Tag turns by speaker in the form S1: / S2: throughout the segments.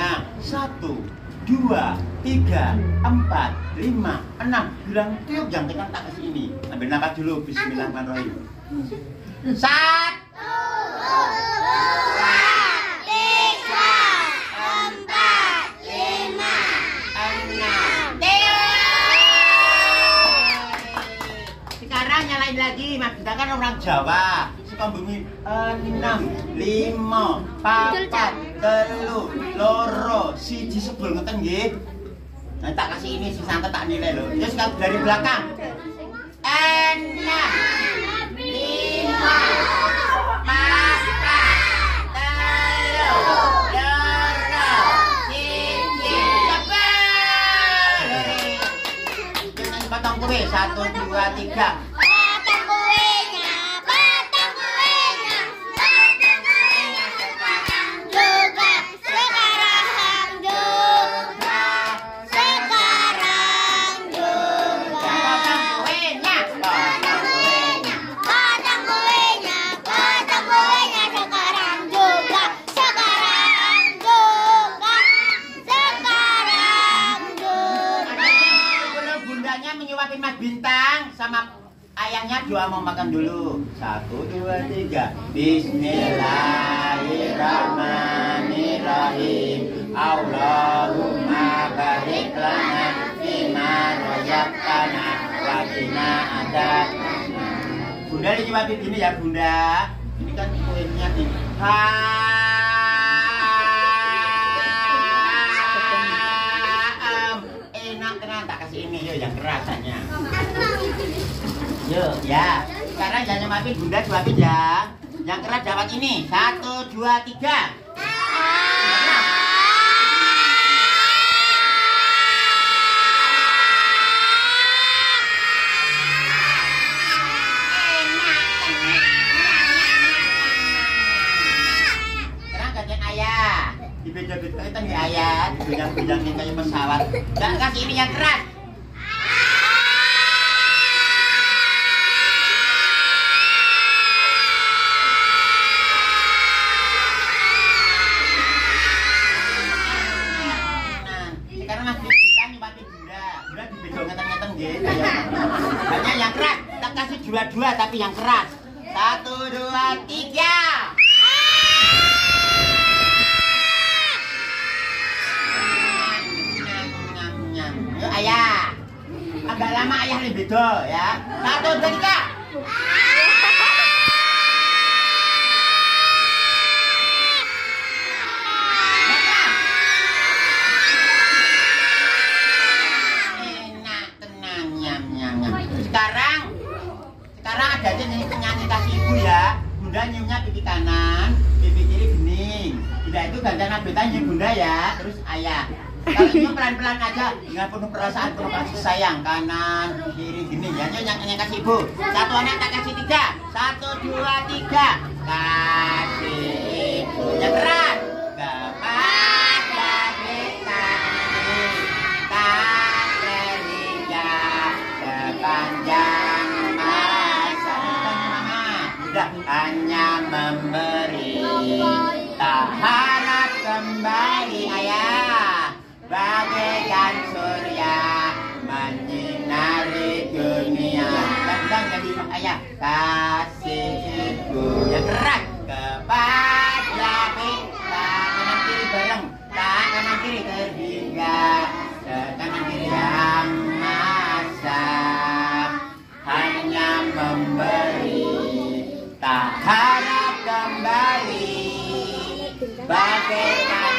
S1: Nah, 1, 2, 3, 4, 5, 6. Bilang tiup yang tekan tak kasih ini. Ambil nafas dulu. Bismillahirrahmanirrahim. 1, 2, 3, 4, 5, 6, 7, 8, 9, 10. Sekarang nyalain lagi. Mas kita kan orang Jawa. Sukabumi 6, 5, 4, 3, 2, 1 sebel ngeten nggih. Nah, tak kasih ini si santet tak nilai loh. Terus dari belakang. 6, 5, 4, 3, 2, 1 sebel. Jangan potong kue. 1, 2, 3. Menyuapin Mas Bintang sama ayangnya doa mau makan dulu. 1, 2, 3. Bismillahirrahmanirrahim. Allahumma barik lana fima razaqtana wa qina adzabannar. Bunda dinyuapin gini ya Bunda. Ini kan kuenya ini. Tak kasih ini yuk yang kerasanya. Yuk ya. Sekarang jangan nyuapin Bunda, suapin ya. Yang keras dapat ini. 1, 2, 3. Sekarang gantian ayah. Dibeda-bedakan ya ayah, dibedang-bedangin kayak pesawat. Nggak kasih ini yang keras. Nah, sekarang Mas Bintang nyuapin Bunda. Bunda dibedong ngeten-ngeten gitu. Hanya yang keras. Tak kasih dua-dua tapi yang keras. 1, 2, 3. Ayah, agak lama ayah lebih beda ya. 1, 2, 3. Enak tenang nyam. Sekarang ada aja penyanyi kasih ibu ya. Bunda nyiumnya pipi kanan, pipi kiri bening. Bunda itu gantian nabetanya Bunda ya. Terus ayah. Kalau ini pelan-pelan aja dengan penuh perasaan, penuh kasih sayang. Kanan, kiri, gini ya. Yang kasih ibu. 1 anak tak kasih 3. 1, 2, 3. Kasih ibu. Yang keras. Kepada kita tak terhingga sepanjang masa. Udah hanya memberi, tak harap kembali ayah. Bagaikan surya menyinari dunia. Bantang jadi ayah. Kasih ibu yang keras kepada kita. Kanan kiri bareng. Tak kanan kiri terhingga kanan kiri yang masak. Hanya memberi, tak harap kembali. Bagaikan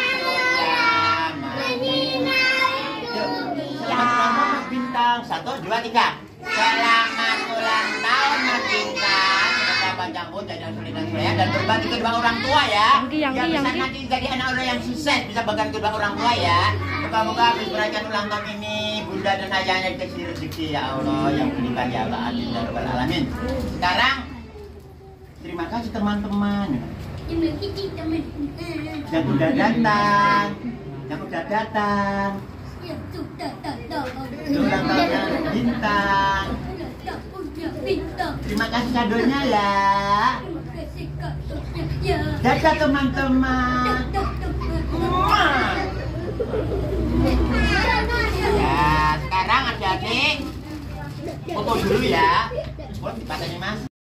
S1: Selamat Bintang. 1, 2, 3. Selamat ulang tahun Mas Bintang. Semoga panjang umur dan soleh dan berbagi kedua orang tua ya. Yang bisa nanti jadi anak orang yang sukses, bisa banggakan kedua orang tua ya. Moga-moga habis merayakan ulang tahun ini Bunda dan ayahnya dikasih rezeki ya Allah yang berikan ya Allah. Amin ya rabbal alamin. Sekarang terima kasih teman-teman yang udah datang. Ulang tahunnya Bintang. Terima kasih kadonya ya. Dadah teman-teman. foto dulu ya.